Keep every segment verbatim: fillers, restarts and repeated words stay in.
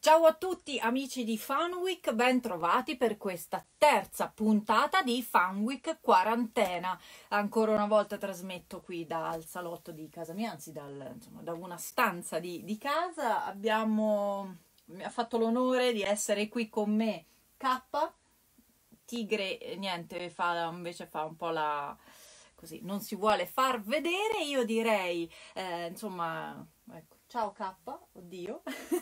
Ciao a tutti amici di Funweek, ben trovati per questa terza puntata di Funweek Quarantena. Ancora una volta trasmetto qui dal salotto di casa mia, anzi dal, insomma, da una stanza di, di casa. Abbiamo, mi ha fatto l'onore di essere qui con me K. Tigre, niente, fa, invece fa un po' la... così, non si vuole far vedere. Io direi, eh, insomma, ecco, ciao K, oddio.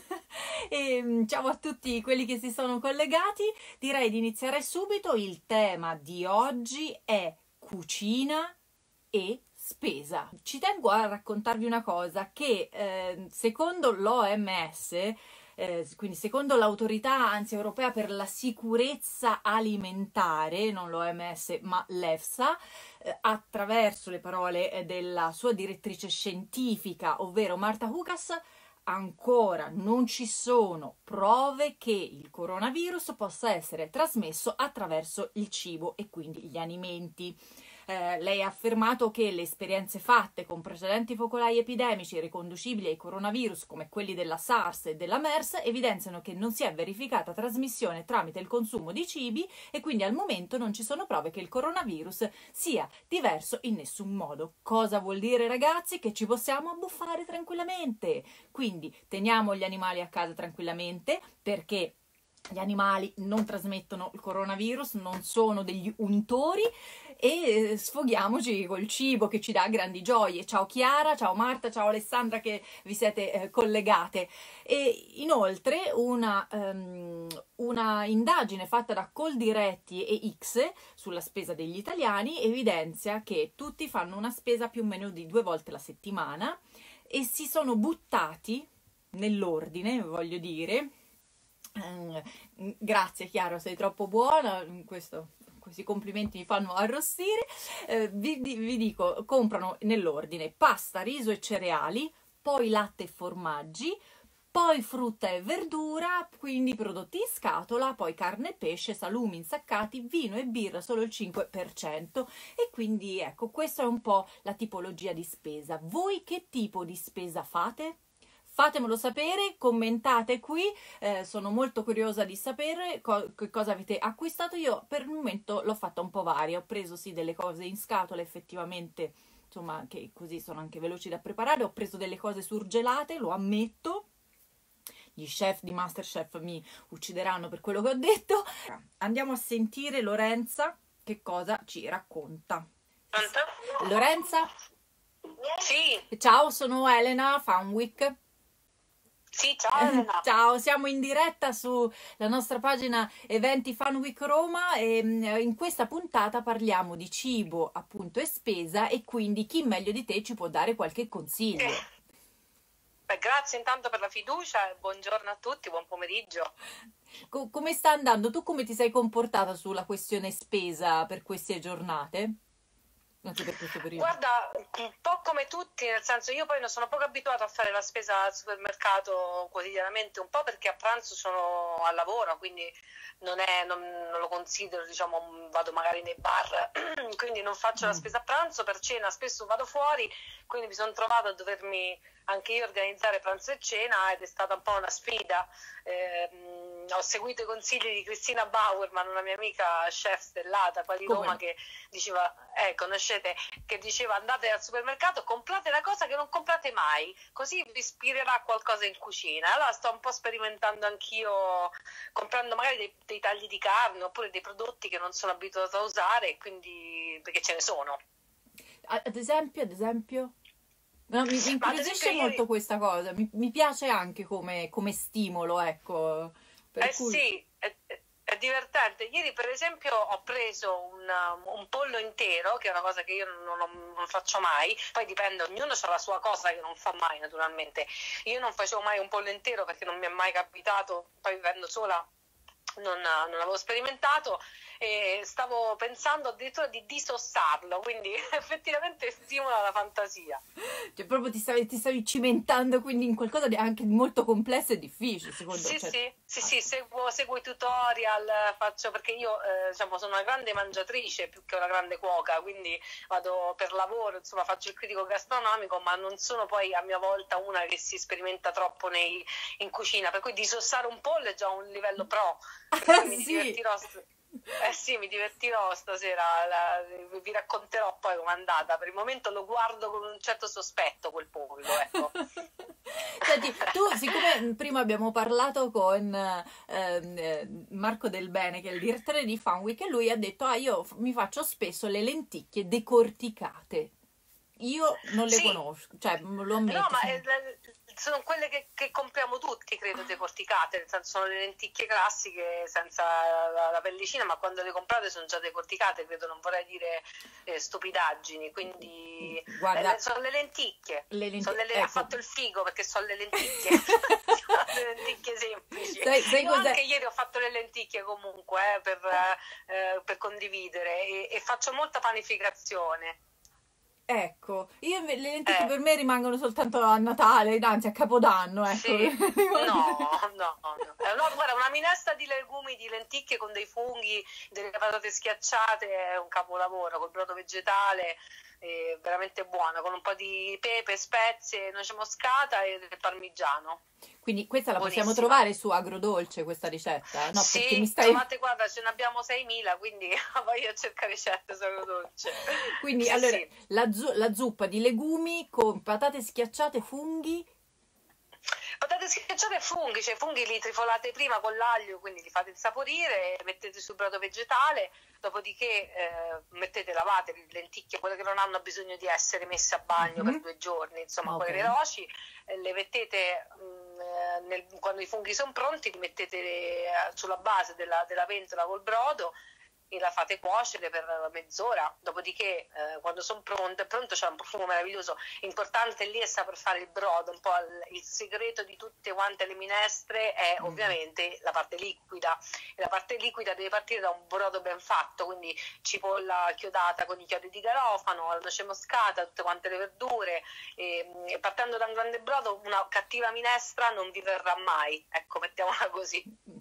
E, ciao a tutti quelli che si sono collegati. Direi di iniziare subito. Il tema di oggi è cucina e spesa. Ci tengo a raccontarvi una cosa che eh, secondo l'O M S, eh, quindi secondo l'autorità anzi europea per la sicurezza alimentare, non l'O M S ma l'EFSA, eh, attraverso le parole eh, della sua direttrice scientifica, ovvero Marta Hukas, ancora non ci sono prove che il coronavirus possa essere trasmesso attraverso il cibo e quindi gli alimenti. Eh, lei ha affermato che le esperienze fatte con precedenti focolai epidemici riconducibili ai coronavirus come quelli della SARS e della MERS evidenziano che non si è verificata trasmissione tramite il consumo di cibi e quindi al momento non ci sono prove che il coronavirus sia diverso in nessun modo. Cosa vuol dire, ragazzi? Che ci possiamo abbuffare tranquillamente. Quindi teniamo gli animali a casa tranquillamente, perché gli animali non trasmettono il coronavirus, non sono degli untori, e sfoghiamoci col cibo che ci dà grandi gioie. Ciao Chiara, ciao Marta, ciao Alessandra che vi siete eh, collegate. E inoltre una, um, una indagine fatta da Coldiretti e X sulla spesa degli italiani evidenzia che tutti fanno una spesa più o meno di due volte la settimana e si sono buttati nell'ordine, voglio dire. Uh, grazie Chiara, sei troppo buona, questo, questi complimenti mi fanno arrossire. Uh, vi, vi dico, comprano nell'ordine pasta, riso e cereali, poi latte e formaggi, poi frutta e verdura, quindi prodotti in scatola, poi carne e pesce, salumi insaccati, vino e birra solo il cinque per cento. E quindi ecco, questa è un po' la tipologia di spesa. Voi che tipo di spesa fate? Fatemelo sapere, commentate qui, eh, sono molto curiosa di sapere co che cosa avete acquistato. Io per il momento l'ho fatta un po' varia, ho preso sì delle cose in scatola effettivamente, insomma, che così sono anche veloci da preparare, ho preso delle cose surgelate, lo ammetto. Gli chef di MasterChef mi uccideranno per quello che ho detto. Andiamo a sentire Lorenza che cosa ci racconta. Pronto? Lorenza? Sì. Ciao, sono Elena, Funweek. Sì, ciao Elena. Ciao, siamo in diretta sulla nostra pagina Eventi Funweek Roma e in questa puntata parliamo di cibo appunto e spesa, e quindi chi meglio di te ci può dare qualche consiglio. Eh. Beh, grazie intanto per la fiducia e buongiorno a tutti, buon pomeriggio. Co come sta andando? Tu come ti sei comportata sulla questione spesa per queste giornate? Anche per questo periodo. Guarda, un po' come tutti, nel senso, io poi non sono poco abituata a fare la spesa al supermercato quotidianamente, un po' perché a pranzo sono al lavoro, quindi non, è, non, non lo considero, diciamo, vado magari nei bar, quindi non faccio la spesa a pranzo. Per cena spesso vado fuori, quindi mi sono trovata a dovermi anche io organizzare pranzo e cena, ed è stata un po' una sfida. Eh, ho seguito i consigli di Cristina Bauerman, una mia amica chef stellata qua di Roma, Come? che diceva, eh, conoscete, che diceva andate al supermercato, comprate la cosa che non comprate mai, così vi ispirerà qualcosa in cucina. Allora sto un po' sperimentando anch'io, comprando magari dei, dei tagli di carne oppure dei prodotti che non sono abituata a usare, quindi perché ce ne sono. Ad esempio, ad esempio? No, mi, mi incuriosisce ieri... molto questa cosa, mi, mi piace anche come, come stimolo, ecco. Per eh cui... sì, è, è divertente. Ieri per esempio ho preso un, un pollo intero, che è una cosa che io non, non, non faccio mai, poi dipende, ognuno ha la sua cosa che non fa mai naturalmente. Io non facevo mai un pollo intero perché non mi è mai capitato, poi vivendo sola non, non avevo sperimentato e stavo pensando addirittura di disossarlo, quindi effettivamente stimola la fantasia. Cioè proprio ti stavi, ti stavi cimentando quindi in qualcosa di anche molto complesso e difficile, secondo Sì, cioè... sì, sì, sì, seguo, seguo i tutorial, faccio perché io eh, diciamo, sono una grande mangiatrice più che una grande cuoca, quindi vado per lavoro, insomma faccio il critico gastronomico, ma non sono poi a mia volta una che si sperimenta troppo nei, in cucina, per cui disossare un pollo è già un livello pro, per cui mi sì. divertirò. Eh sì, mi divertirò stasera, la, vi racconterò poi com'è andata. Per il momento lo guardo con un certo sospetto quel pollo, ecco. Senti, tu, siccome prima abbiamo parlato con eh, Marco Del Bene, che è il direttore di Funweek, e lui ha detto, ah, io mi faccio spesso le lenticchie decorticate. Io non le sì. conosco, cioè lo ammetto. No, ma sono... è, sono quelle che, che compriamo tutti, credo, decorticate, nel senso sono le lenticchie classiche senza la, la pellicina, ma quando le comprate sono già decorticate, credo, non vorrei dire eh, stupidaggini, quindi Guarda, eh, sono le lenticchie, le lenticchie sono le, ecco. ha fatto il figo perché sono le lenticchie, sono le lenticchie semplici. Sai, sai Io cos'è? anche ieri ho fatto le lenticchie comunque eh, per, eh, per condividere e, e faccio molta panificazione. Ecco, io le lenticchie Eh. per me rimangono soltanto a Natale, anzi a Capodanno, ecco. Sì. No, no, no. no guarda, una minestra di legumi, di lenticchie con dei funghi, delle patate schiacciate è un capolavoro, col brodo vegetale, è veramente buona, con un po' di pepe, spezie, noce moscata e del parmigiano. Quindi questa la Buonissima. possiamo trovare su Agrodolce, questa ricetta? No, sì, perché mi stai... trovate, guarda, ce ne abbiamo seimila, quindi vai a cercare ricette su Agrodolce. Quindi, sì, allora, sì. La, zu- la zuppa di legumi con patate schiacciate, funghi... Patate schiacciate e funghi, cioè funghi li trifolate prima con l'aglio, quindi li fate insaporire, mettete sul brodo vegetale, dopodiché eh, mettete, lavate le lenticchie, quelle che non hanno bisogno di essere messe a bagno mm-hmm. per due giorni, insomma okay. quelle veloci, eh, le mettete mh, nel, quando i funghi sono pronti, li mettete eh, sulla base della, della pentola col brodo e la fate cuocere per mezz'ora, dopodiché eh, quando sono pronte, pronto c'è un profumo meraviglioso, importante lì è saper fare il brodo, un po' il, il segreto di tutte quante le minestre è mm. ovviamente la parte liquida, e la parte liquida deve partire da un brodo ben fatto, quindi cipolla chiodata con i chiodi di garofano, la noce moscata, tutte quante le verdure, e, e partendo da un grande brodo una cattiva minestra non vi verrà mai, ecco, mettiamola così.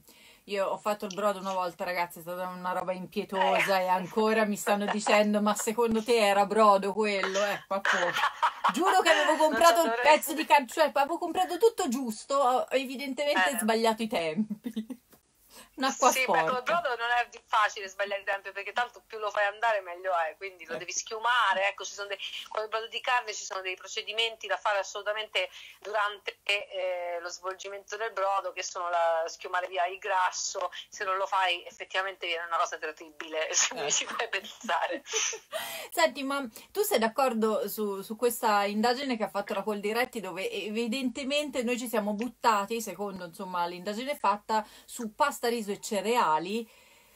Io ho fatto il brodo una volta, ragazzi, è stata una roba impietosa e ancora mi stanno dicendo ma secondo te era brodo quello? Eh, papà. Giuro che avevo comprato il pezzo di carne, cioè avevo comprato tutto giusto, ho evidentemente eh. sbagliato i tempi. Un'acqua sì, sporca. beh, con il brodo non è facile sbagliare i tempi perché tanto più lo fai andare meglio è, quindi lo eh. devi schiumare, ecco, ci sono dei, con il brodo di carne ci sono dei procedimenti da fare assolutamente durante eh, lo svolgimento del brodo, che sono la, schiumare via il grasso, se non lo fai effettivamente viene una cosa terribile, se eh. mi ci fai pensare. Senti, ma tu sei d'accordo su, su questa indagine che ha fatto la Coldiretti, dove evidentemente noi ci siamo buttati, secondo insomma l'indagine fatta, su pasta, riso e cereali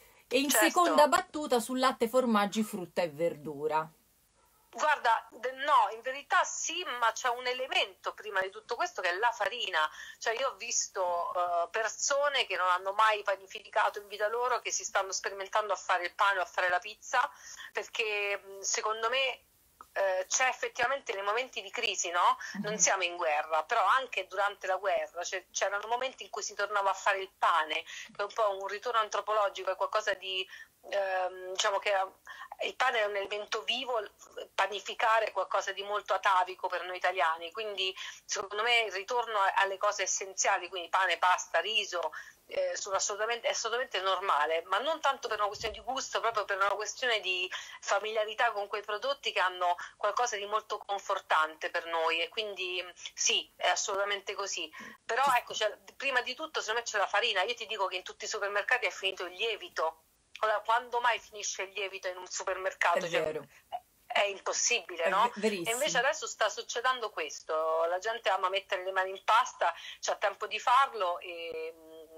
e in certo. seconda battuta su latte, formaggi, frutta e verdura? Guarda, no, in verità sì, ma c'è un elemento prima di tutto questo che è la farina. Cioè io ho visto uh, persone che non hanno mai panificato in vita loro, che si stanno sperimentando a fare il pane o a fare la pizza, perché secondo me Uh, c'è effettivamente nei momenti di crisi, no? Non siamo in guerra, però anche durante la guerra cioè, c'erano momenti in cui si tornava a fare il pane, che è un po' un ritorno antropologico, è qualcosa di uh, diciamo che il pane è un elemento vivo, panificare è qualcosa di molto atavico per noi italiani, quindi secondo me il ritorno alle cose essenziali, quindi pane, pasta, riso, Eh, sono assolutamente, è assolutamente normale, ma non tanto per una questione di gusto, proprio per una questione di familiarità con quei prodotti che hanno qualcosa di molto confortante per noi, e quindi sì, è assolutamente così. Però ecco, cioè, prima di tutto secondo me c'è la farina. Io ti dico che in tutti i supermercati è finito il lievito. Allora, quando mai finisce il lievito in un supermercato? È vero. Cioè, è impossibile, è no? Verissimo. E invece adesso sta succedendo questo, la gente ama mettere le mani in pasta, c'ha tempo di farlo e,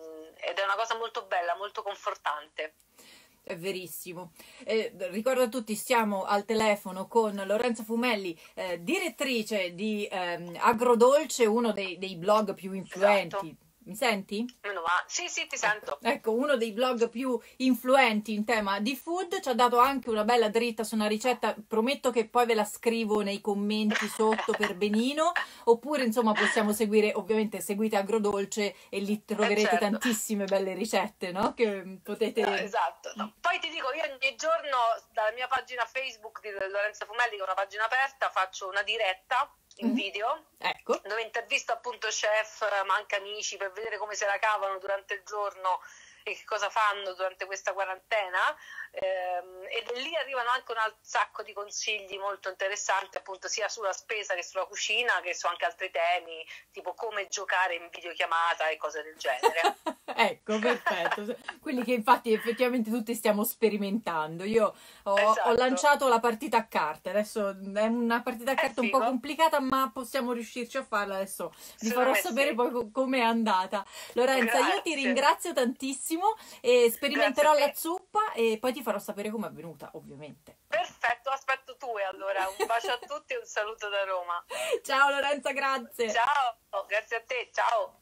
ed è una cosa molto bella, molto confortante. È verissimo. Eh, ricordo a tutti, stiamo al telefono con Lorenza Fumelli, eh, direttrice di ehm, Agrodolce, uno dei, dei blog più influenti. Esatto. Mi senti? Meno male. Sì, sì, ti sento. Ecco, uno dei blog più influenti in tema di food ci ha dato anche una bella dritta su una ricetta. Prometto che poi ve la scrivo nei commenti sotto per benino, oppure insomma possiamo seguire, ovviamente seguite Agrodolce e lì troverete Eh, certo. tantissime belle ricette, no? Che potete... No, esatto. No. Poi ti dico, io ogni giorno dalla mia pagina Facebook di Lorenza Fumelli, che è una pagina aperta, faccio una diretta in Mhm. video, Ecco. dove intervisto appunto chef, ma anche amici, per vedere come se la cavano durante il giorno e che cosa fanno durante questa quarantena, ehm, e lì arrivano anche un alt- sacco di consigli molto interessanti, appunto sia sulla spesa che sulla cucina, che su anche altri temi, tipo come giocare in videochiamata e cose del genere. Ecco, perfetto. Quelli che infatti effettivamente tutti stiamo sperimentando. Io ho, Esatto. ho lanciato la partita a carte, adesso è una partita a È carte un po' figo. complicata, ma possiamo riuscirci a farla. Adesso vi Secondo farò me sapere sì. poi co- com'è andata. Lorenza, io ti Grazie. ringrazio tantissimo e sperimenterò Grazie a la te. zuppa e poi ti farò sapere com'è avvenuta, ovviamente. Perfetto, aspetto tue allora. Un bacio a tutti e un saluto da Roma. Ciao Lorenza, grazie. Ciao, grazie a te, ciao.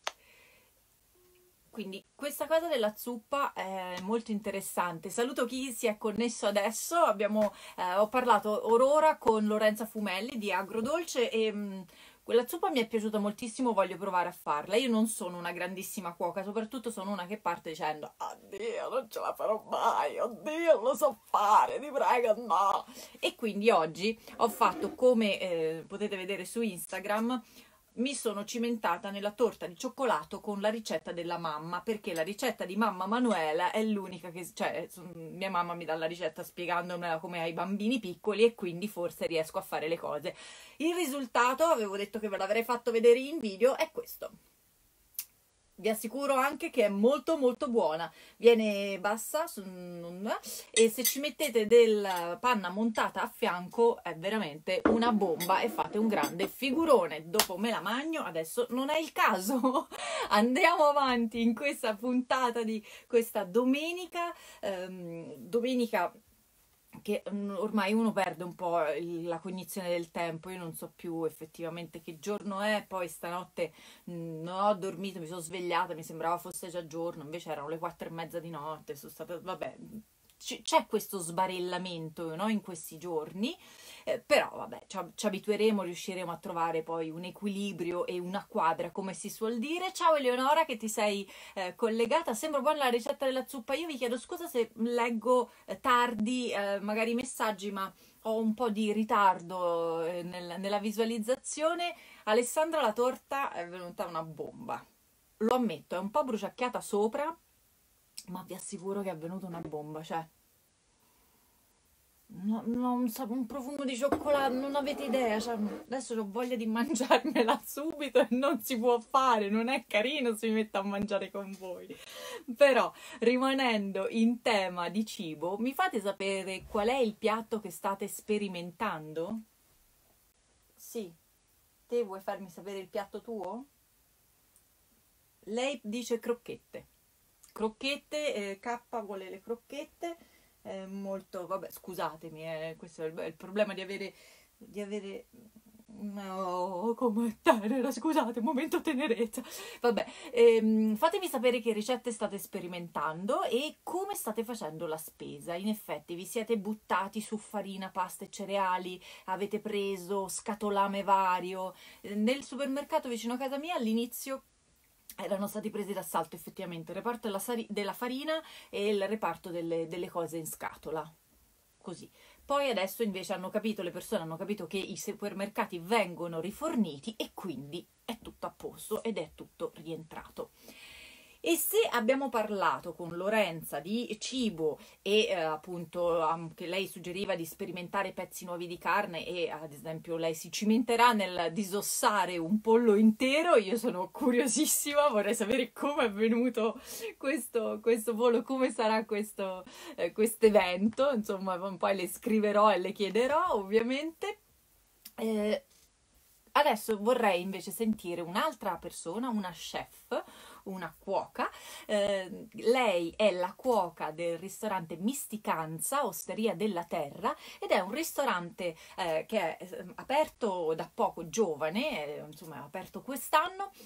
Quindi questa cosa della zuppa è molto interessante. Saluto chi si è connesso adesso. Abbiamo, eh, ho parlato orora con Lorenza Fumelli di Agrodolce e mh, quella zuppa mi è piaciuta moltissimo, voglio provare a farla. Io non sono una grandissima cuoca, soprattutto sono una che parte dicendo oddio, non ce la farò mai, oddio, non lo so fare, ti prego, no. E quindi oggi ho fatto, come eh, potete vedere su Instagram, mi sono cimentata nella torta di cioccolato con la ricetta della mamma, perché la ricetta di mamma Manuela è l'unica che, cioè, mia mamma mi dà la ricetta spiegandomela come ai bambini piccoli e quindi forse riesco a fare le cose. Il risultato, avevo detto che ve l'avrei fatto vedere in video, è questo. Vi assicuro anche che è molto molto buona, viene bassa e se ci mettete del panna montata a fianco è veramente una bomba e fate un grande figurone. Dopo me la magno, adesso non è il caso. Andiamo avanti in questa puntata di questa domenica, ehm, domenica che ormai uno perde un po' la cognizione del tempo, io non so più effettivamente che giorno è, poi stanotte non ho dormito, mi sono svegliata, mi sembrava fosse già giorno, invece erano le quattro e mezza di notte, sono stata, vabbè, c'è questo sbarellamento, no, in questi giorni, eh, però vabbè, ci, ci abitueremo, riusciremo a trovare poi un equilibrio e una quadra, come si suol dire. Ciao Eleonora che ti sei eh, collegata, sembra buona la ricetta della zuppa. Io vi chiedo scusa se leggo eh, tardi eh, magari i messaggi, ma ho un po' di ritardo eh, nel, nella visualizzazione. Alessandra, la torta è venuta una bomba, lo ammetto, è un po' bruciacchiata sopra, ma vi assicuro che è venuta una bomba, cioè no, non so, un profumo di cioccolato, non avete idea, cioè, adesso ho voglia di mangiarmela subito e non si può fare, non è carino se mi metto a mangiare con voi. Però, rimanendo in tema di cibo, mi fate sapere qual è il piatto che state sperimentando? Sì, te vuoi farmi sapere il piatto tuo? Lei dice crocchette. Crocchette, eh, K vuole le crocchette, eh, molto, vabbè, scusatemi, eh, questo è il, è il problema di avere, di avere, no, come tenera, scusate, momento tenerezza, vabbè, ehm, fatemi sapere che ricette state sperimentando e come state facendo la spesa. In effetti vi siete buttati su farina, pasta e cereali, avete preso scatolame vario, nel supermercato vicino a casa mia all'inizio erano stati presi d'assalto effettivamente il reparto della, sari- della farina e il reparto delle, delle cose in scatola, così. Poi adesso invece hanno capito, le persone hanno capito che i supermercati vengono riforniti e quindi è tutto a posto ed è tutto rientrato. E se abbiamo parlato con Lorenza di cibo e eh, appunto anche lei suggeriva di sperimentare pezzi nuovi di carne e ad esempio lei si cimenterà nel disossare un pollo intero, io sono curiosissima, vorrei sapere come è venuto questo, questo pollo, come sarà questo eh, evento, insomma poi le scriverò e le chiederò ovviamente. Eh, adesso vorrei invece sentire un'altra persona, una chef, una cuoca. Eh, lei è la cuoca del ristorante Misticanza, Osteria della Terra, ed è un ristorante eh, che è aperto da poco, giovane, eh, insomma è aperto quest'anno,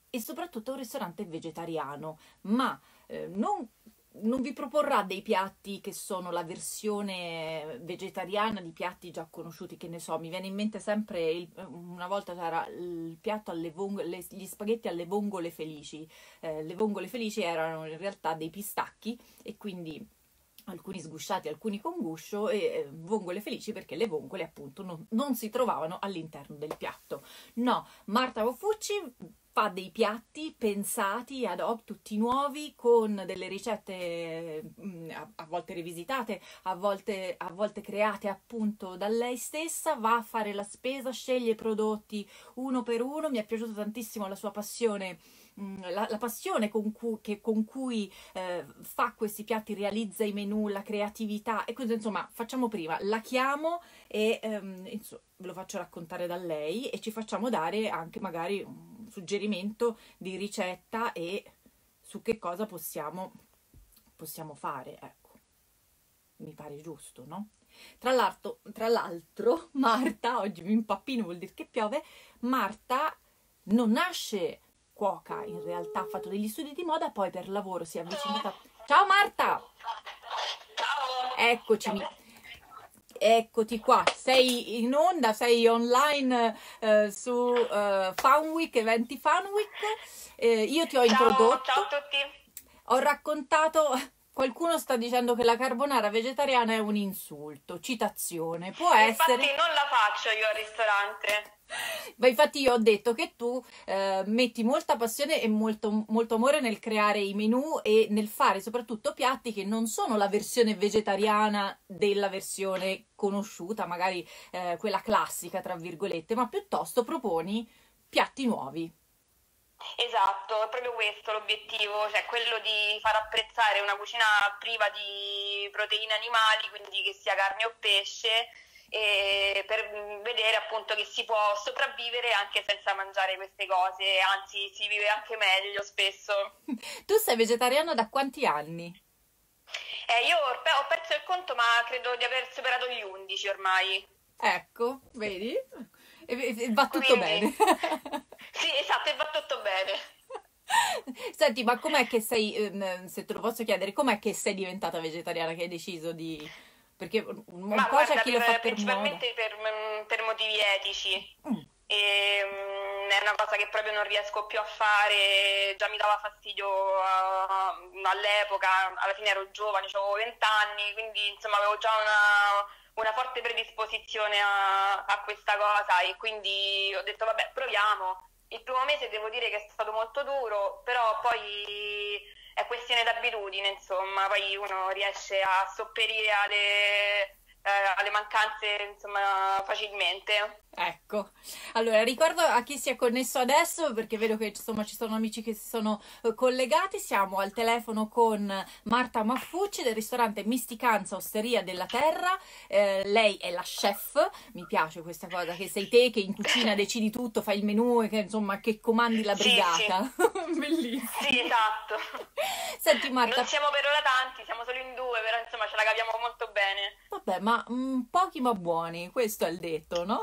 e soprattutto è un ristorante vegetariano, ma eh, non, non vi proporrà dei piatti che sono la versione vegetariana di piatti già conosciuti, che ne so, mi viene in mente sempre, il- una volta c'era il piatto alle vongole, gli spaghetti alle vongole felici. Eh, le vongole felici erano in realtà dei pistacchi e quindi alcuni sgusciati, alcuni con guscio, e eh, vongole felici perché le vongole appunto non, non si trovavano all'interno del piatto. No, Marta Ofucci fa dei piatti pensati ad hoc, tutti nuovi, con delle ricette mh, a, a volte rivisitate, a volte, a volte create appunto da lei stessa, va a fare la spesa, sceglie i prodotti uno per uno. Mi è piaciuta tantissimo la sua passione, mh, la, la passione con cui, che, con cui eh, fa questi piatti, realizza i menù, la creatività. E quindi insomma facciamo prima, la chiamo e ehm, insomma, ve lo faccio raccontare da lei e ci facciamo dare anche magari un suggerimento di ricetta e su che cosa possiamo, possiamo fare, ecco, mi pare giusto, no? Tra l'altro, tra l'altro, Marta, oggi mi impappino, vuol dire che piove, Marta non nasce cuoca, in realtà ha fatto degli studi di moda, poi per lavoro si è avvicinata. Ciao Marta! Ciao! Eccoci, mi- eccoti qua, sei in onda, sei online eh, su eh, Funweek, eventi Funweek. Eh, io ti ho Ciao, ciao introdotto, a tutti. ho raccontato, qualcuno sta dicendo che la carbonara vegetariana è un insulto, citazione, può Infatti essere. non la faccio io al ristorante. Ma infatti io ho detto che tu eh, metti molta passione e molto, molto amore nel creare i menù e nel fare soprattutto piatti che non sono la versione vegetariana della versione conosciuta, magari eh, quella classica, tra virgolette, ma piuttosto proponi piatti nuovi. Esatto, è proprio questo l'obiettivo, cioè quello di far apprezzare una cucina priva di proteine animali, quindi che sia carne o pesce, e per vedere appunto che si può sopravvivere anche senza mangiare queste cose, anzi si vive anche meglio spesso. Tu sei vegetariana da quanti anni? Eh, io ho pe- ho perso il conto, ma credo di aver superato gli undici ormai. Ecco, vedi? E, e- e va tutto Quindi, bene. sì, esatto, e va tutto bene. Senti, ma com'è che sei, ehm, se te lo posso chiedere, com'è che sei diventata vegetariana, che hai deciso di. Perché un un Ma po' c'è guarda, chi lo fa per- per moda. principalmente per, mm, per motivi etici. Mm, E, mm, è una cosa che proprio non riesco più a fare, già mi dava fastidio ah, all'epoca, alla fine ero giovane, avevo venti anni, quindi insomma avevo già una, una forte predisposizione a, a questa cosa e quindi ho detto vabbè, proviamo. Il primo mese devo dire che è stato molto duro, però poi è questione d'abitudine, insomma, poi uno riesce a sopperire alle, eh, alle mancanze, insomma, facilmente. ecco, allora ricordo a chi si è connesso adesso, perché vedo che insomma ci sono amici che si sono eh, collegati. Siamo al telefono con Marta Maffucci del ristorante Misticanza Osteria della Terra. Eh, lei è la chef, mi piace questa cosa, che sei te che in cucina decidi tutto, fai il menù e che insomma che comandi la Sì, sì, brigata. sì, Bellissimo. esatto. Senti Non Marta, siamo per ora tanti, siamo solo in due, però insomma ce la capiamo molto bene. vabbè, ma mm, pochi ma buoni, questo è il detto, no?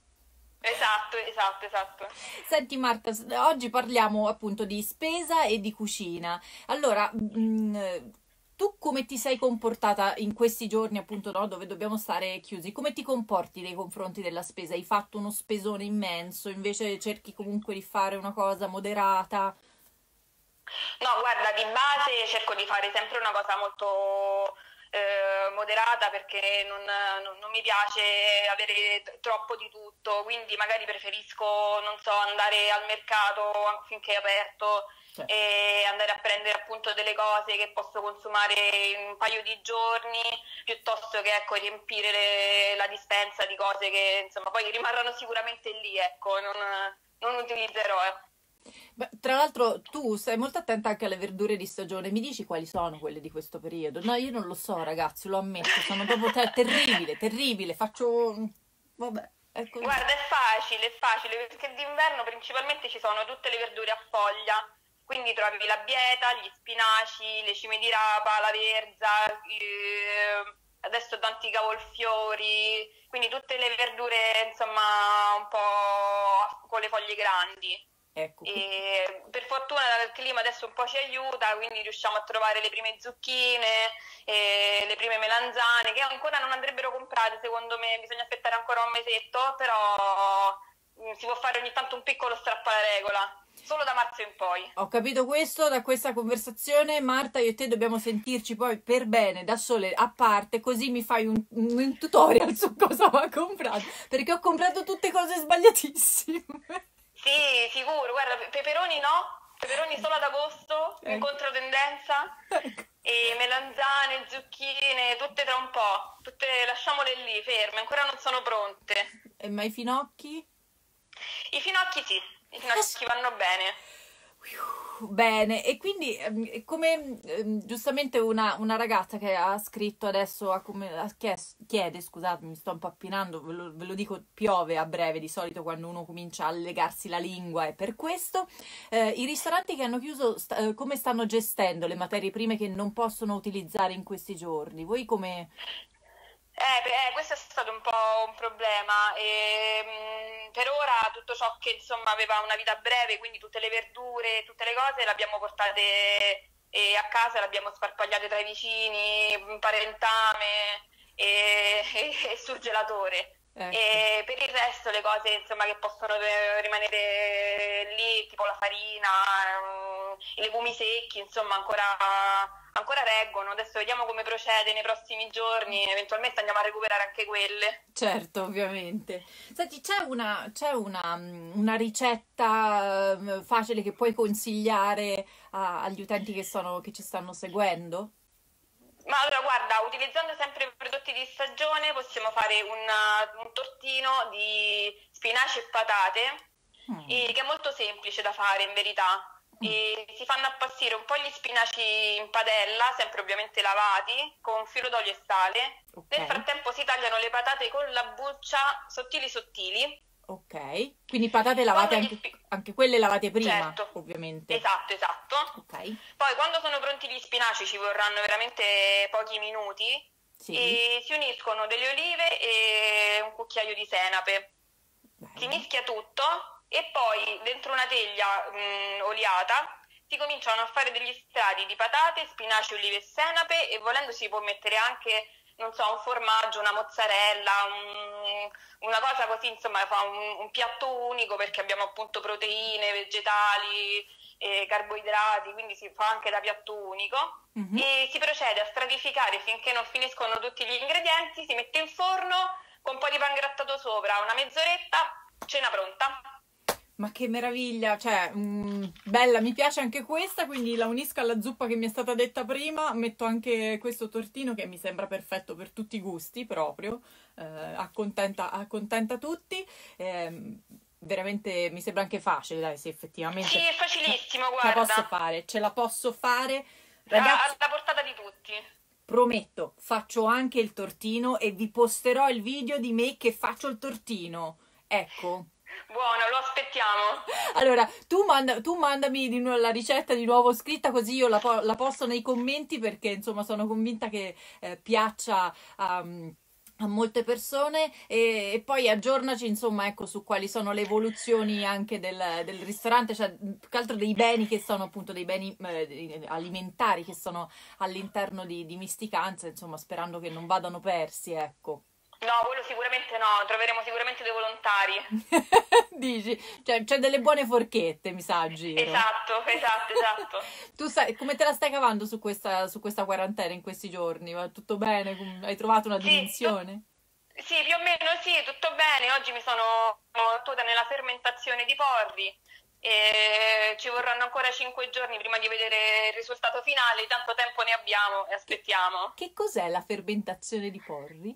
Esatto, esatto, esatto. Senti Marta, s- oggi parliamo appunto di spesa e di cucina. Allora, mm, tu come ti sei comportata in questi giorni, appunto, no, dove dobbiamo stare chiusi? Come ti comporti nei confronti della spesa? Hai fatto uno spesone immenso, invece cerchi comunque di fare una cosa moderata? No, guarda, di base cerco di fare sempre una cosa molto eh, moderata perché non, non- non mi piace avere t- troppo di tutto, quindi magari preferisco, non so, andare al mercato finché è aperto Cioè, e andare a prendere appunto delle cose che posso consumare in un paio di giorni, piuttosto che ecco, riempire le- la dispensa di cose che insomma poi rimarranno sicuramente lì, ecco, non, non utilizzerò. eh. beh, tra l'altro tu stai molto attenta anche alle verdure di stagione. Mi dici quali sono quelle di questo periodo? No, io non lo so, ragazzi, lo ammetto, sono proprio te- terribile, terribile. Faccio. Vabbè, è così. Guarda, è facile, è facile, perché d'inverno principalmente ci sono tutte le verdure a foglia, quindi trovi la bieta, gli spinaci, le cime di rapa, la verza, eh, adesso tanti cavolfiori, quindi tutte le verdure, insomma, un po' con le foglie grandi. Ecco. E per fortuna il clima adesso un po' ci aiuta, quindi riusciamo a trovare le prime zucchine, e le prime melanzane, che ancora non andrebbero comprate, secondo me bisogna aspettare ancora un mesetto, però mh, si può fare ogni tanto un piccolo strappo alla regola, solo da marzo in poi. Ho capito questo da questa conversazione. Marta, io e te dobbiamo sentirci poi per bene, da sole, a parte, così mi fai un, un tutorial su cosa ho comprato, perché ho comprato tutte cose sbagliatissime. Sì, sicuro, guarda, peperoni no, peperoni solo ad agosto, in Ecco. controtendenza, Ecco. e melanzane, zucchine, tutte tra un po', tutte lasciamole lì, ferme, ancora non sono pronte. E ma i finocchi? I finocchi sì, i finocchi vanno bene. Bene, e quindi ehm, come ehm, giustamente una, una ragazza che ha scritto adesso, ha come, ha chies- chiede, scusate, mi sto impappinando, ve lo, ve lo dico, piove a breve di solito quando uno comincia a legarsi la lingua, e per questo eh, i ristoranti che hanno chiuso, sta- eh, come stanno gestendo le materie prime che non possono utilizzare in questi giorni? Voi come... Eh, beh, eh, questo è stato un po' un problema. E, mh, per ora tutto ciò che insomma aveva una vita breve, quindi tutte le verdure, tutte le cose, le abbiamo portate eh, a casa, le abbiamo sparpagliate tra i vicini, un parentame e, e, e surgelatore. Ecco. E per il resto le cose insomma che possono eh, rimanere lì, tipo la farina, ehm, i legumi secchi, insomma ancora, ancora reggono. Adesso vediamo come procede nei prossimi giorni, eventualmente andiamo a recuperare anche quelle. Certo, ovviamente. Senti, c'è una, c'è una, mm, una ricetta mm, facile che puoi consigliare a- agli utenti che sono, che ci stanno seguendo? Ma allora guarda, utilizzando sempre prodotti di stagione possiamo fare una- un tortino di spinaci e patate, Mm, eh, che è molto semplice da fare in verità. mm, E si fanno appassire un po' gli spinaci in padella, sempre ovviamente lavati, con un filo d'olio e sale. Nel ok, frattempo si tagliano le patate con la buccia sottili sottili. ok. Quindi patate lavate Quando gli anche, spi- anche quelle lavate prima, Certo, ovviamente. esatto, esatto. Ok, Poi quando sono pronti gli spinaci ci vorranno veramente pochi minuti sì, e si uniscono delle olive e un cucchiaio di senape. Si bello. mischia tutto e poi dentro una teglia mh, oliata si cominciano a fare degli strati di patate, spinaci, olive e senape, e volendo si può mettere anche, non so, un formaggio, una mozzarella, un- una cosa così, insomma, fa un, un piatto unico perché abbiamo appunto proteine, vegetali, eh, carboidrati, quindi si fa anche da piatto unico. Mhm. E si procede a stratificare finché non finiscono tutti gli ingredienti, si mette in forno con un po' di pan grattato sopra, una mezz'oretta, cena pronta. Ma che meraviglia, cioè, mm, bella, mi piace anche questa, quindi la unisco alla zuppa che mi è stata detta prima, metto anche questo tortino che mi sembra perfetto per tutti i gusti, proprio, eh, accontenta, accontenta tutti, ehm, veramente mi sembra anche facile, dai, sì, Sì, effettivamente è facilissimo, ce la posso guarda, fare, ce la posso fare, a- ragazzi. alla portata di tutti. Prometto, faccio anche il tortino e vi posterò il video di me che faccio il tortino. Ecco. Buono, lo aspettiamo. Allora, tu, manda- tu mandami di nuovo la ricetta di nuovo scritta, così io la, po- la posto nei commenti, perché insomma sono convinta che eh, piaccia a, a molte persone, e, e poi aggiornaci insomma, ecco, su quali sono le evoluzioni anche del, del ristorante, cioè più che altro dei beni che sono appunto dei beni eh, alimentari che sono all'interno di, di Misticanza, insomma, sperando che non vadano persi, ecco. No, quello sicuramente no, troveremo sicuramente dei volontari. Dici, cioè, c'è delle buone forchette, mi sa a giro. Esatto, esatto, esatto. Tu sai, come te la stai cavando su questa, su questa quarantena in questi giorni? Va tutto bene? Com- Hai trovato una Sì, tu- dimensione? sì, più o meno sì, tutto bene. Oggi mi sono tutta nella fermentazione di porri e ci vorranno ancora cinque giorni prima di vedere il risultato finale. Tanto tempo ne abbiamo e Che, aspettiamo. che cos'è la fermentazione di porri?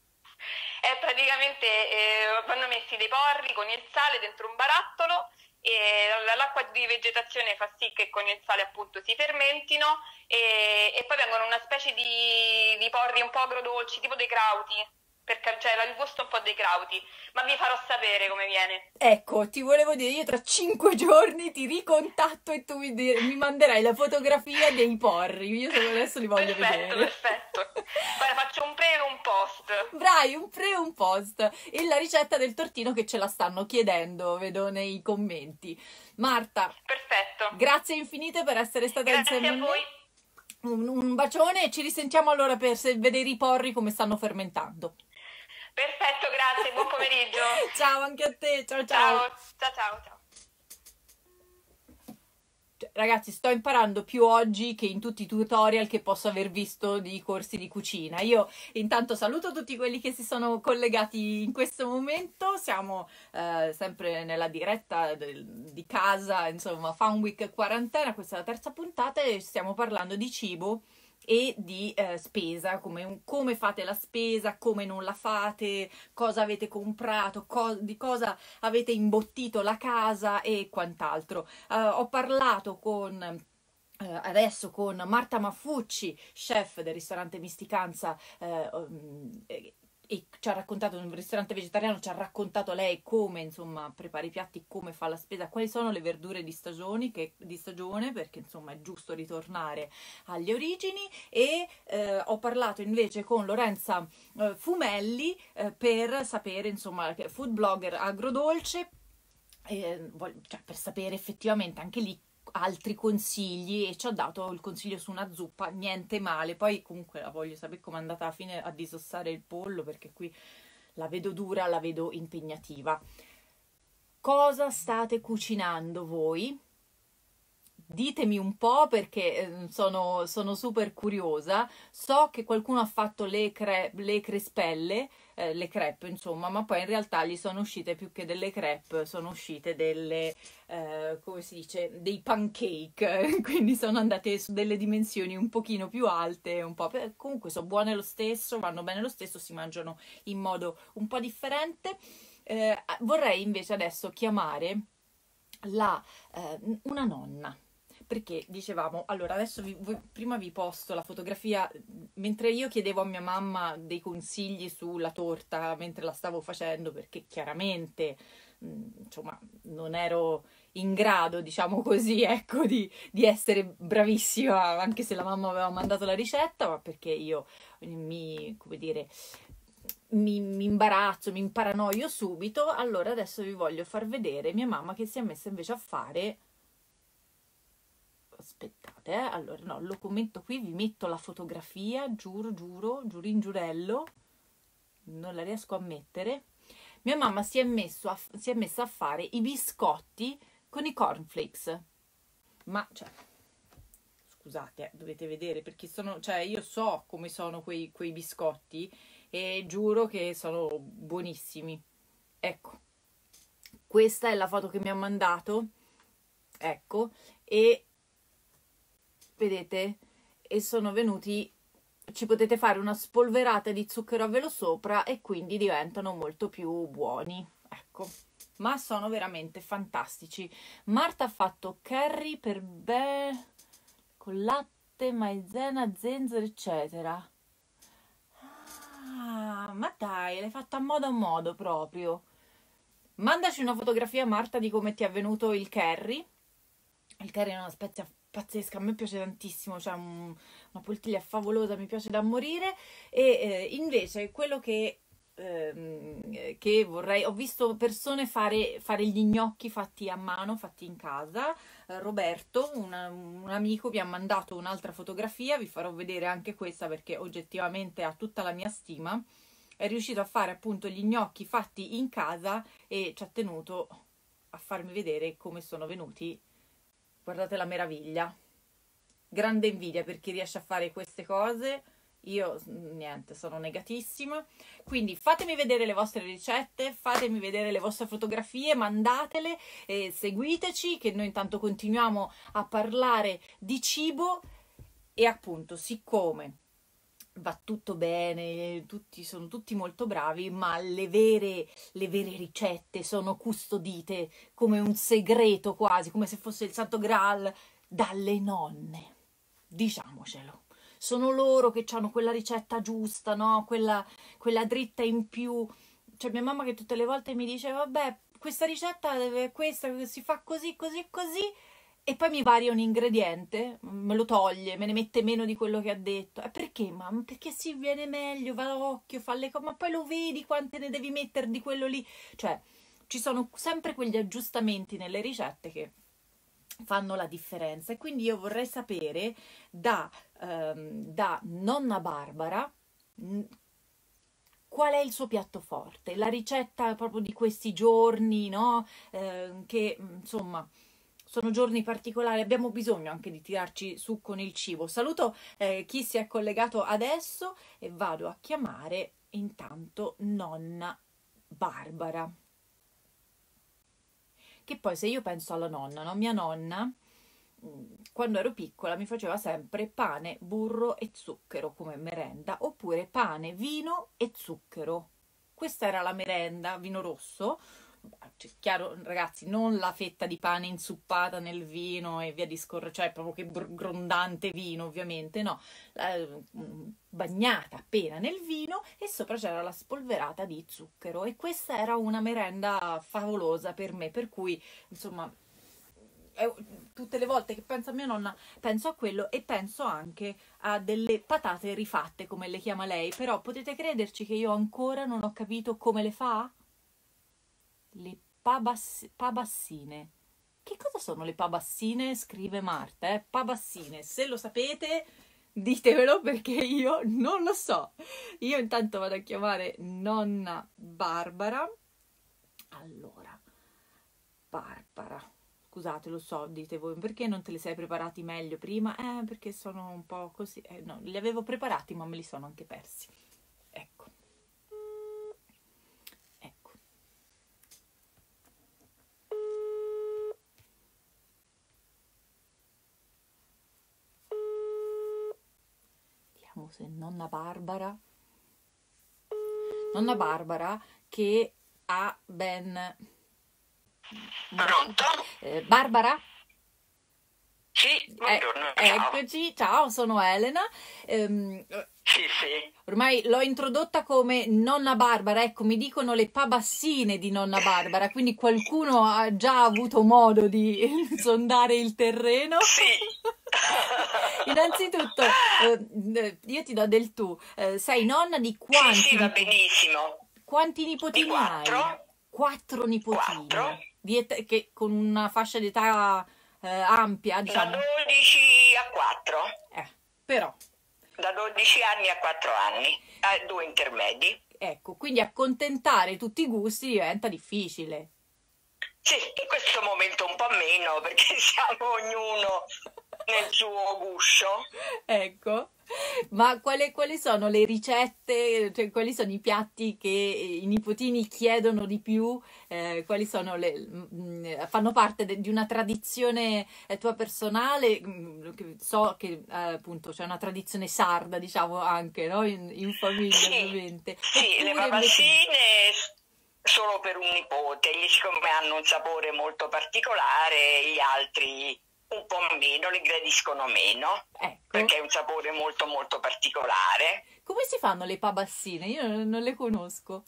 È praticamente eh, vanno messi dei porri con il sale dentro un barattolo e l'acqua di vegetazione fa sì che con il sale appunto si fermentino e, e poi vengono una specie di, di porri un po' agrodolci, tipo dei crauti, perché c'è il gusto un po' dei crauti, ma vi farò sapere come viene. Ecco, ti volevo dire, io tra cinque giorni ti ricontatto e tu mi, di- mi manderai la fotografia dei porri. Io solo adesso li voglio Perfetto, vedere. perfetto. Guarda, faccio un pre e un post. Bravi, un pre e un post. E la ricetta del tortino che ce la stanno chiedendo, vedo nei commenti. Marta, perfetto. Grazie infinite per essere stata Grazie insieme a a voi. me. Un, un bacione e ci risentiamo allora per vedere i porri come stanno fermentando. Perfetto, grazie, buon pomeriggio. Ciao anche a te, ciao ciao. Ciao, ciao, ciao, ciao. Ragazzi, sto imparando più oggi che in tutti i tutorial che posso aver visto di corsi di cucina. Io intanto saluto tutti quelli che si sono collegati in questo momento. Siamo eh, sempre nella diretta del, di casa, insomma, Fun Week quarantena, questa è la terza puntata e stiamo parlando di cibo e di eh, spesa, come, come fate la spesa, come non la fate, cosa avete comprato, co di cosa avete imbottito la casa e quant'altro. Uh, ho parlato con Uh, adesso con Marta Maffucci, chef del ristorante Misticanza, uh, um, e, e ci ha raccontato, un ristorante vegetariano, ci ha raccontato lei come insomma prepara i piatti, come fa la spesa, quali sono le verdure di, stagioni che, di stagione, perché insomma è giusto ritornare agli origini. E uh, ho parlato invece con Lorenza uh, Fumelli uh, per sapere, insomma, food blogger agrodolce, eh, cioè per sapere effettivamente anche lì altri consigli, e ci ha dato il consiglio su una zuppa, niente male. Poi comunque la voglio sapere com'è andata alla fine a disossare il pollo, perché qui la vedo dura, la vedo impegnativa. Cosa state cucinando voi? Ditemi un po', perché sono, sono super curiosa. So che qualcuno ha fatto le, cre le crespelle, eh, le crepe insomma, ma poi in realtà gli sono uscite più che delle crepe, sono uscite delle, eh, come si dice, dei pancake, quindi sono andate su delle dimensioni un pochino più alte, un po', comunque sono buone lo stesso, vanno bene lo stesso, si mangiano in modo un po' differente. Eh, vorrei invece adesso chiamare la, eh, una nonna, perché dicevamo, allora adesso vi, voi, prima vi posto la fotografia mentre io chiedevo a mia mamma dei consigli sulla torta mentre la stavo facendo, perché chiaramente mh, insomma non ero in grado, diciamo così, ecco, di, di essere bravissima, anche se la mamma aveva mandato la ricetta, ma perché io mi, come dire, mi, mi imbarazzo, mi imparanoio subito. Allora adesso vi voglio far vedere mia mamma che si è messa invece a fare, aspettate, eh? Allora no, lo commento qui, vi metto la fotografia, giuro, giuro, giurin giurello, non la riesco a mettere. Mia mamma si è, messo a, si è messa a fare i biscotti con i cornflakes, ma cioè, scusate, eh, dovete vedere, perché sono, cioè io so come sono quei, quei biscotti e giuro che sono buonissimi. Ecco, questa è la foto che mi ha mandato, ecco, e vedete, e sono venuti, ci potete fare una spolverata di zucchero a velo sopra e quindi diventano molto più buoni, ecco, ma sono veramente fantastici. Marta ha fatto curry per be con latte, maizena, zenzero eccetera. Ah, ma dai, l'hai fatta a modo a modo proprio. Mandaci una fotografia, Marta, di come ti è venuto il curry. Il curry è una spezia pazzesca, a me piace tantissimo, cioè un, una poltiglia favolosa, mi piace da morire. E eh, invece quello che, ehm, che vorrei, ho visto persone fare, fare gli gnocchi fatti a mano, fatti in casa. eh, Roberto, una, un amico, mi ha mandato un'altra fotografia, vi farò vedere anche questa perché oggettivamente ha tutta la mia stima. È riuscito a fare appunto gli gnocchi fatti in casa e ci ha tenuto a farmi vedere come sono venuti. Guardate la meraviglia, grande invidia per chi riesce a fare queste cose. Io niente, sono negatissima. Quindi fatemi vedere le vostre ricette, fatemi vedere le vostre fotografie, mandatele e seguiteci, che noi intanto continuiamo a parlare di cibo. E appunto, siccome va tutto bene, tutti, sono tutti molto bravi, ma le vere, le vere ricette sono custodite come un segreto quasi, come se fosse il Santo Graal, dalle nonne, diciamocelo. Sono loro che hanno quella ricetta giusta, no? Quella, quella dritta in più. C'è mia mamma che tutte le volte mi dice, vabbè, questa ricetta, questa si fa così, così, così, e poi mi varia un ingrediente, me lo toglie, me ne mette meno di quello che ha detto. E perché, mamma? Perché si viene meglio, va l'occhio, fa le cose, ma poi lo vedi quante ne devi mettere di quello lì. Cioè, ci sono sempre quegli aggiustamenti nelle ricette che fanno la differenza. E quindi io vorrei sapere da, ehm, da nonna Barbara qual è il suo piatto forte, la ricetta proprio di questi giorni, no? Eh, che insomma sono giorni particolari, abbiamo bisogno anche di tirarci su con il cibo. Saluto eh, chi si è collegato adesso e vado a chiamare intanto nonna Barbara. Che poi se io penso alla nonna, no? Mia nonna quando ero piccola mi faceva sempre pane, burro e zucchero come merenda, oppure pane, vino e zucchero. Questa era la merenda, vino rosso. Cioè, chiaro, ragazzi, non la fetta di pane inzuppata nel vino e via discorrendo, cioè proprio che grondante vino, ovviamente, no, bagnata appena nel vino e sopra c'era la spolverata di zucchero e questa era una merenda favolosa per me, per cui, insomma, tutte le volte che penso a mia nonna penso a quello e penso anche a delle patate rifatte come le chiama lei, però potete crederci che io ancora non ho capito come le fa? Le pabass pabassine. Che cosa sono le pabassine? Scrive Marta, eh? Pabassine, se lo sapete ditemelo perché io non lo so. Io intanto vado a chiamare nonna Barbara. Allora, Barbara, scusate, lo so, dite voi, perché non te li sei preparati meglio prima? Eh, perché sono un po' così, eh, no, li avevo preparati ma me li sono anche persi. Ecco. Ecco. Vediamo se nonna Barbara, nonna Barbara che ha ben... Pronto? Eh, Barbara? Sì, buongiorno, eh, ciao. Eccoci, ciao, sono Elena. Ehm, Sì, sì. ormai l'ho introdotta come nonna Barbara, ecco, mi dicono le pabassine di nonna Barbara, quindi qualcuno ha già avuto modo di sondare il terreno. Sì. Innanzitutto, eh, io ti do del tu, eh, sei nonna di quanti? Sì, sì, va benissimo. Quanti nipotini Di quattro. hai? Quattro nipotini. Quattro. Di età, che, con una fascia d'età eh, ampia, diciamo. Da dodici a quattro. Eh, però. Da dodici anni a quattro anni, eh, due intermedi. Ecco, quindi accontentare tutti i gusti diventa difficile. Sì, in questo momento un po' meno, perché siamo ognuno nel suo guscio. Ecco, ma quali, quali sono le ricette, cioè quali sono i piatti che i nipotini chiedono di più? Eh, quali sono le, mh, fanno parte de, di una tradizione eh, tua personale? Mh, so che eh, appunto c'è una tradizione sarda, diciamo anche, no? In, in famiglia, Sì, ovviamente. sì, le Oppure papazzine invece... solo per un nipote, siccome hanno un sapore molto particolare, gli altri un po' meno, li gradiscono meno, ecco. Perché è un sapore molto molto particolare. Come si fanno le pabassine? Io non, non le conosco.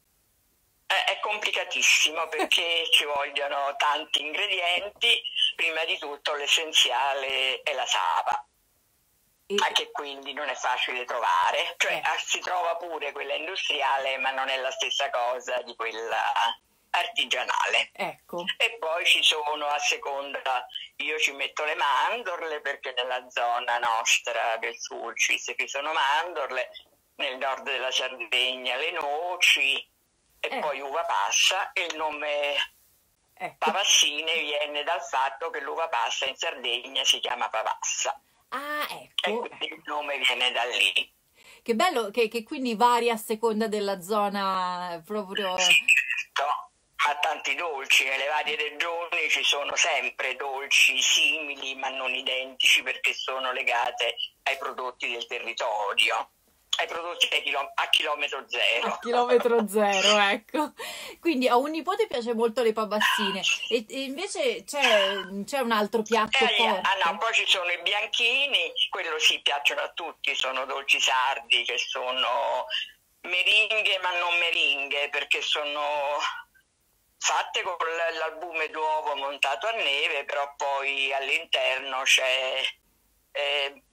È, è complicatissimo perché ci vogliono tanti ingredienti, prima di tutto l'essenziale è la saba. E... che quindi non è facile trovare, cioè eh. si trova pure quella industriale ma non è la stessa cosa di quella artigianale. Ecco. E poi ci sono a seconda, io ci metto le mandorle perché nella zona nostra del Sulcis ci sono mandorle, nel nord della Sardegna le noci e eh. poi uva passa e il nome ecco. Papassine viene dal fatto che l'uva passa in Sardegna si chiama pavassa. Ah, ecco. E quindi il nome viene da lì. Che bello che, che quindi varia a seconda della zona proprio... Certo, ha tanti dolci, nelle varie regioni ci sono sempre dolci simili ma non identici perché sono legate ai prodotti del territorio. Ai prodotti a chilometro zero. A chilometro zero, ecco. Quindi a un nipote piace molto le pabassine e, e invece c'è un altro piatto eh, forte. Ah no, poi ci sono i bianchini, quello sì, piacciono a tutti, sono dolci sardi che sono meringhe ma non meringhe perché sono fatte con l'albume d'uovo montato a neve, però poi all'interno c'è eh,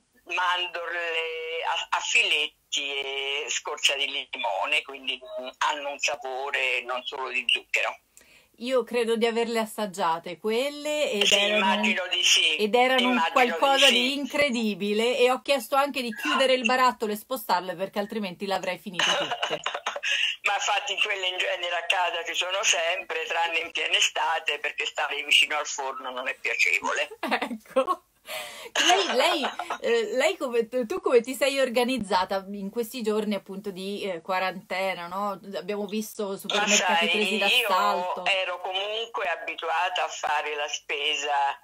mandorle a, a filetti e scorza di limone, quindi hanno un sapore non solo di zucchero. Io credo di averle assaggiate quelle ed sì, erano, immagino di sì. ed erano Immagino qualcosa di, di sì. incredibile, e ho chiesto anche di chiudere il barattolo e spostarle perché altrimenti le avrei finite tutte. Ma infatti quelle in genere a casa ci sono sempre, tranne in piena estate, perché stare vicino al forno non è piacevole. Ecco. Lei, lei, eh, lei come, tu come ti sei organizzata in questi giorni appunto di eh, quarantena, no? Abbiamo visto supermercati sai, presi d'assalto. Io ero comunque abituata a fare la spesa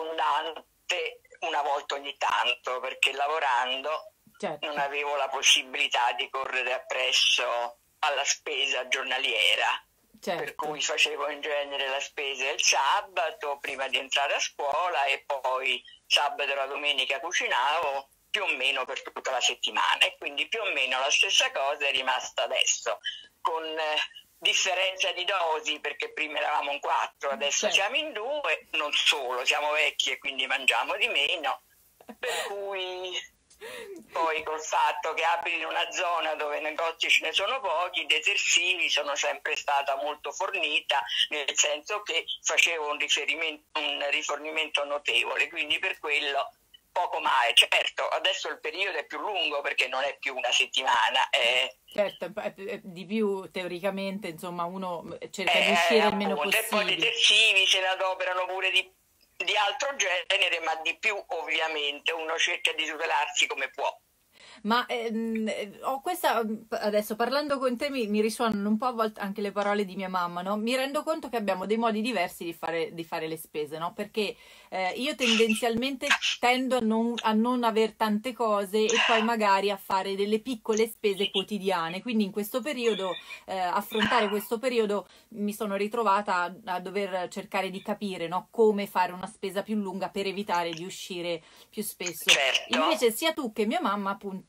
abbondante una volta ogni tanto, perché lavorando Certo. non avevo la possibilità di correre appresso alla spesa giornaliera. Certo. Per cui facevo in genere la spesa il sabato prima di entrare a scuola e poi sabato e la domenica cucinavo più o meno per tutta la settimana, e quindi più o meno la stessa cosa è rimasta adesso, con eh, differenza di dosi, perché prima eravamo in quattro, adesso Certo. siamo in due, non solo, siamo vecchi e quindi mangiamo di meno, per cui poi col fatto che abiti in una zona dove negozi ce ne sono pochi, detersivi sono sempre stata molto fornita, nel senso che facevo un riferimento, un rifornimento notevole, quindi per quello poco mai. Certo, adesso il periodo è più lungo perché non è più una settimana. È, Certo, di più teoricamente, insomma, uno cerca è, di uscire il appunto, meno e poi i possibile. detersivi se ne adoperano pure di, di altro genere, ma di più ovviamente uno cerca di tutelarsi come può. Ma ehm, ho questa, adesso parlando con te mi, mi risuonano un po' a volte anche le parole di mia mamma, no? Mi rendo conto che abbiamo dei modi diversi di fare, di fare le spese, no? Perché eh, io tendenzialmente tendo a non, a non aver tante cose e poi magari a fare delle piccole spese quotidiane, quindi in questo periodo, eh, affrontare questo periodo, mi sono ritrovata a, a dover cercare di capire, no? Come fare una spesa più lunga per evitare di uscire più spesso. Certo. Invece sia tu che mia mamma, appunto,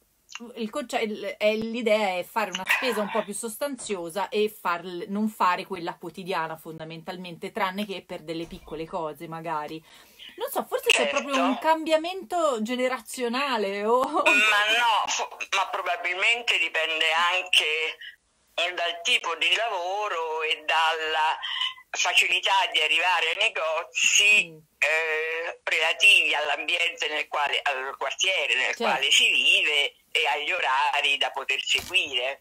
il conce- è, l'idea è fare una spesa un po' più sostanziosa e far, non fare quella quottidiana fondamentalmente, tranne che per delle piccole cose magari. Non so, forse c'è Certo. proprio un cambiamento generazionale o... Ma no, fo- ma probabilmente dipende anche dal tipo di lavoro e dalla facilità di arrivare ai negozi Mm. eh, relativi all'ambiente nel quale, al quartiere nel Certo. quale si vive e agli orari da poter seguire.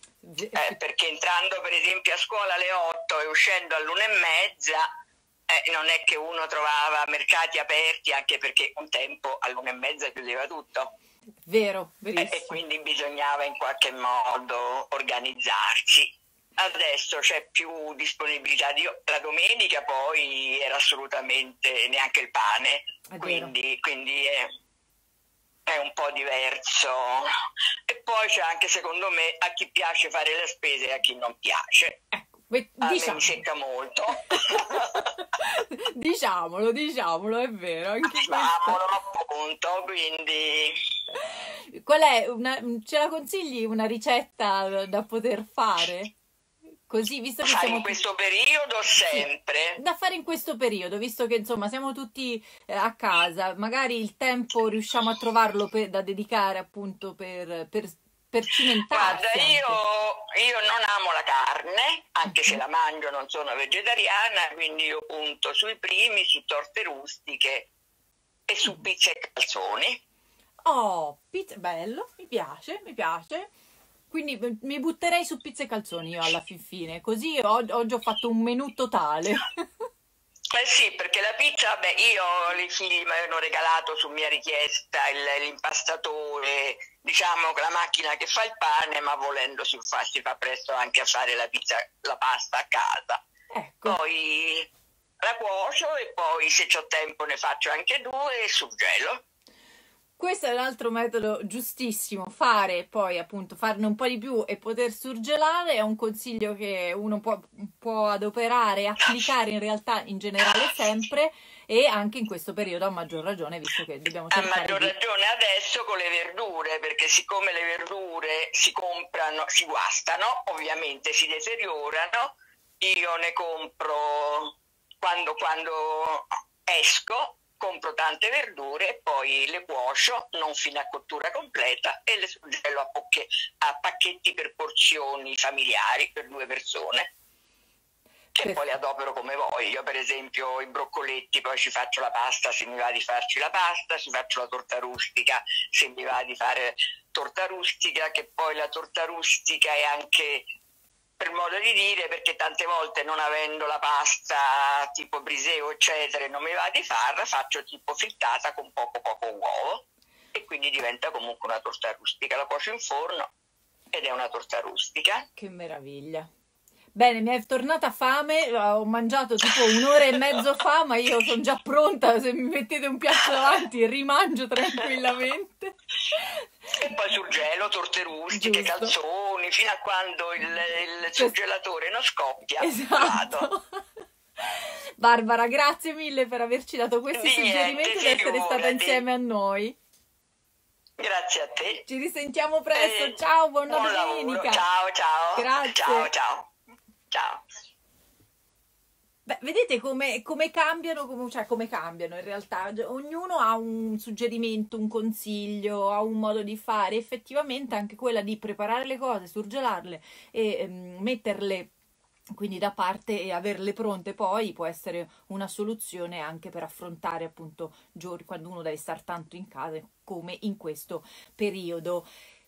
Eh, perché entrando per esempio a scuola alle otto e uscendo all'una e mezza eh, non è che uno trovava mercati aperti, anche perché un tempo all'una e mezza chiudeva tutto. Vero, Eh, e verissimo. quindi bisognava in qualche modo organizzarsi. Adesso c'è più disponibilità di... La domenica poi era assolutamente neanche il pane, È vero. quindi, quindi è, è un po' diverso. E poi c'è anche secondo me a chi piace fare le spese e a chi non piace. Ecco, que- A me diciamo. mi secca molto. Diciamolo, diciamolo, è vero, anche questo. Diciamolo appunto, quindi... Qual è una, ce la consigli una ricetta da, da poter fare? Così, visto che Sai, siamo in tutti... questo periodo sempre. Da fare in questo periodo, visto che insomma siamo tutti eh, a casa, magari il tempo riusciamo a trovarlo per- da dedicare appunto per, per, per cimentarsi. Guarda, anche. io, io non amo la carne, anche se Mhm. la mangio, non sono vegetariana, quindi io punto sui primi, su torte rustiche e su Mhm. pizza e calzoni. Oh, pizza, bello, mi piace, mi piace. Quindi eh, mi butterei su pizza e calzoni io alla fin fine, così o- oggi ho fatto un menù totale. Eh sì, perché la pizza, beh, io i figli mi avevano regalato su mia richiesta il- l'impastatore, diciamo la macchina che fa il pane, ma volendo si fa, si fa presto anche a fare la pizza, la pasta a casa. Ecco, Poi la cuocio e poi se c'ho tempo ne faccio anche due e surgelo. questo è un altro metodo giustissimo, fare poi appunto farne un po' di più e poter surgelare è un consiglio che uno può, può adoperare e applicare in realtà in generale sempre, e anche in questo periodo a maggior ragione, visto che dobbiamo A cercare maggior di... ragione adesso con le verdure, perché siccome le verdure si comprano, si guastano, ovviamente si deteriorano, io ne compro quando, quando esco, compro tante verdure e poi le cuocio, non fino a cottura completa, e le surgelo a, pocche, a pacchetti per porzioni familiari per due persone, che Per- poi le adopero come voglio. Per esempio i broccoletti, poi ci faccio la pasta se mi va di farci la pasta, ci faccio la torta rustica se mi va di fare torta rustica, che poi la torta rustica è anche, per modo di dire, perché tante volte non avendo la pasta tipo briseo eccetera non mi va di farla, faccio tipo frittata con poco poco uovo e quindi diventa comunque una torta rustica. La cuocio in forno ed è una torta rustica. Che meraviglia. Bene, mi è tornata fame, ho mangiato tipo un'ora e mezzo fa, ma io sono già pronta, se mi mettete un piatto davanti rimangio tranquillamente. E poi surgelo, torte rustiche, Giusto. calzoni, fino a quando il, il surgelatore non scoppia. Esatto. Vado. Barbara, grazie mille per averci dato questi Di niente, suggerimenti ed essere stata figurati. insieme a noi. Grazie a te. Ci risentiamo presto, Eh, ciao, buona buon lavoro. domenica. Ciao, ciao. Grazie. Ciao, ciao. Ciao. Beh, vedete come, come cambiano, come, cioè come cambiano in realtà, ognuno ha un suggerimento, un consiglio, ha un modo di fare, effettivamente anche quella di preparare le cose, surgelarle e ehm, metterle quindi da parte e averle pronte poi può essere una soluzione anche per affrontare appunto giorni quando uno deve stare tanto in casa come in questo periodo.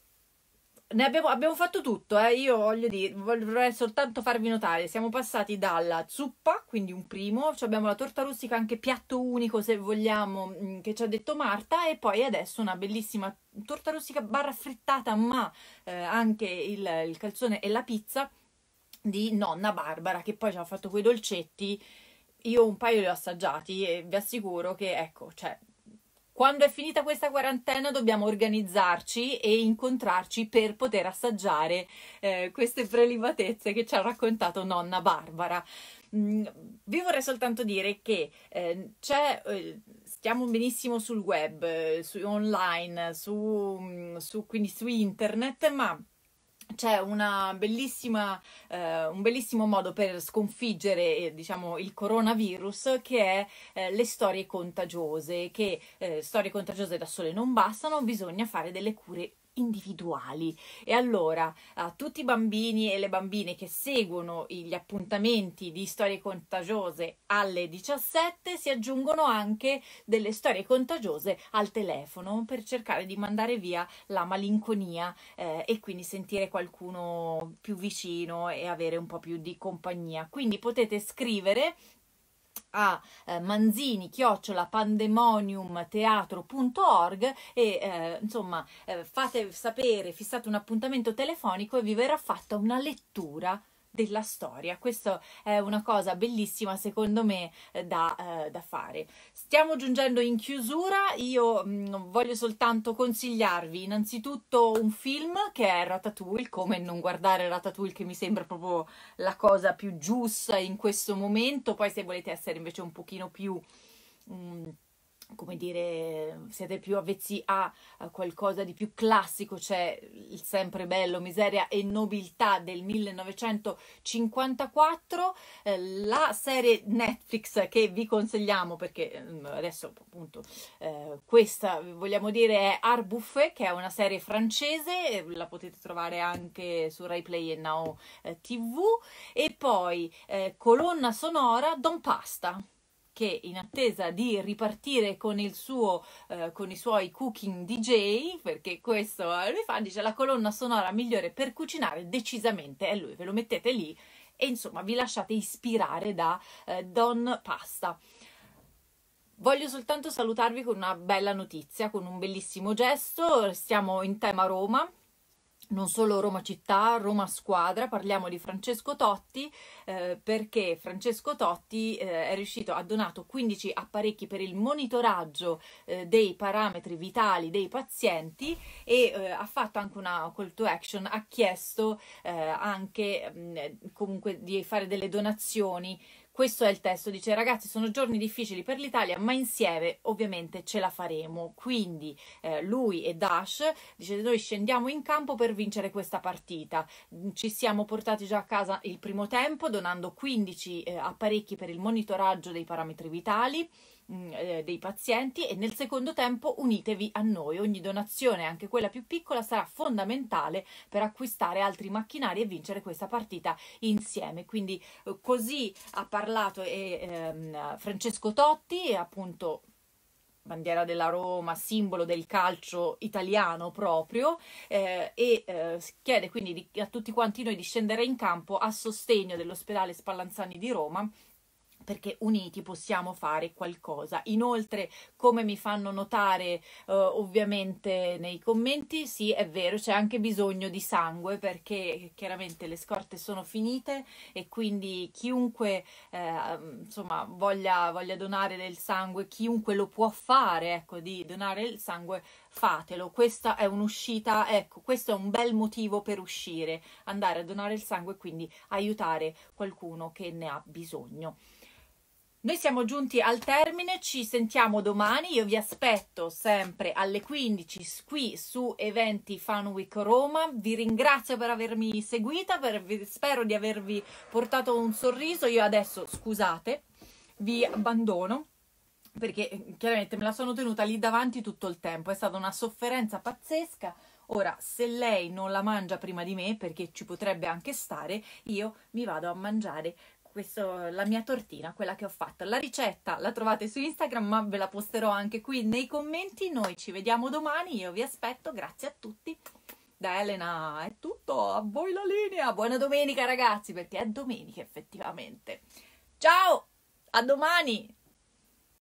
Ne abbiamo, abbiamo fatto tutto, eh. Io voglio dire, vorrei soltanto farvi notare, siamo passati dalla zuppa, quindi un primo, cioè abbiamo la torta rustica, anche piatto unico se vogliamo, che ci ha detto Marta, e poi adesso una bellissima torta rustica barra frittata, ma eh, anche il, il calzone e la pizza di nonna Barbara, che poi ci ha fatto quei dolcetti. Io un paio li ho assaggiati e vi assicuro che, ecco, cioè, quando è finita questa quarantena dobbiamo organizzarci e incontrarci per poter assaggiare eh, queste prelibatezze che ci ha raccontato nonna Barbara. Mm, vi vorrei soltanto dire che eh, c'è, eh, stiamo benissimo sul web, eh, su online, su, su, quindi su internet, ma c'è una bellissima, eh, un bellissimo modo per sconfiggere eh, diciamo, il coronavirus, che è eh, le storie contagiose, che eh, storie contagiose da sole non bastano, bisogna fare delle cure individuali. E allora a tutti i bambini e le bambine che seguono gli appuntamenti di storie contagiose alle diciassette si aggiungono anche delle storie contagiose al telefono per cercare di mandare via la malinconia eh, e quindi sentire qualcuno più vicino e avere un po' più di compagnia. Quindi potete scrivere a eh, manzini chiocciola pandemonium teatro punto org e eh, insomma eh, fate sapere, fissate un appuntamento telefonico e vi verrà fatta una lettura della storia. Questa è una cosa bellissima secondo me eh, da, eh, da fare. Stiamo giungendo in chiusura, io mh, voglio soltanto consigliarvi innanzitutto un film che è Ratatouille. Come non guardare Ratatouille, che mi sembra proprio la cosa più giusta in questo momento. Poi se volete essere invece un pochino più mh, come dire, siete più avvezzi a, a qualcosa di più classico, c'è il sempre bello Miseria e nobiltà del millenovecentocinquantaquattro, eh, la serie Netflix che vi consigliamo perché eh, adesso appunto eh, questa vogliamo dire è Art Buffet, che è una serie francese, la potete trovare anche su Rai Play e Now eh, tivù, e poi eh, colonna sonora Don Pasta, che in attesa di ripartire con il suo eh, con i suoi cooking D J, perché questo lui fa, dice la colonna sonora migliore per cucinare decisamente è lui, ve lo mettete lì e insomma vi lasciate ispirare da eh, Don Pasta. Voglio soltanto salutarvi con una bella notizia, con un bellissimo gesto. Stiamo in tema Roma, non solo Roma città, Roma squadra, parliamo di Francesco Totti, eh, perché Francesco Totti eh, è riuscito, ha donato quindici apparecchi per il monitoraggio eh, dei parametri vitali dei pazienti e eh, ha fatto anche una call to action, ha chiesto eh, anche mh, comunque di fare delle donazioni questo è il testo, dice: ragazzi, sono giorni difficili per l'Italia, ma insieme ovviamente ce la faremo. Quindi eh, lui e Dash, dice: noi scendiamo in campo per vincere questa partita. Ci siamo portati già a casa il primo tempo donando quindici eh, apparecchi per il monitoraggio dei parametri vitali eh, dei pazienti, e nel secondo tempo unitevi a noi. Ogni donazione, anche quella più piccola, sarà fondamentale per acquistare altri macchinari e vincere questa partita insieme. Quindi eh, così ha parlato e, ehm, Francesco Totti, appunto bandiera della Roma, simbolo del calcio italiano proprio, eh, e eh, chiede quindi di, a tutti quanti noi di scendere in campo a sostegno dell'ospedale Spallanzani di Roma, perché uniti possiamo fare qualcosa. Inoltre, come mi fanno notare eh, ovviamente nei commenti, sì, è vero, c'è anche bisogno di sangue, perché chiaramente le scorte sono finite, e quindi chiunque eh, insomma voglia, voglia donare del sangue, chiunque lo può fare, ecco, di donare il sangue, fatelo. Questa è un'uscita, ecco, questo è un bel motivo per uscire, andare a donare il sangue, quindi aiutare qualcuno che ne ha bisogno. Noi siamo giunti al termine, ci sentiamo domani, io vi aspetto sempre alle quindici qui su Eventi Fan Week Roma, vi ringrazio per avermi seguita, per, spero di avervi portato un sorriso. Io adesso, scusate, vi abbandono, perché chiaramente me la sono tenuta lì davanti tutto il tempo, è stata una sofferenza pazzesca. Ora, se lei non la mangia prima di me, perché ci potrebbe anche stare, io mi vado a mangiare questo, la mia tortina, quella che ho fatto. La ricetta la trovate su Instagram, ma ve la posterò anche qui nei commenti. Noi ci vediamo domani, io vi aspetto, grazie a tutti. Da Elena è tutto, a voi la linea, buona domenica ragazzi, perché è domenica effettivamente. Ciao, a domani!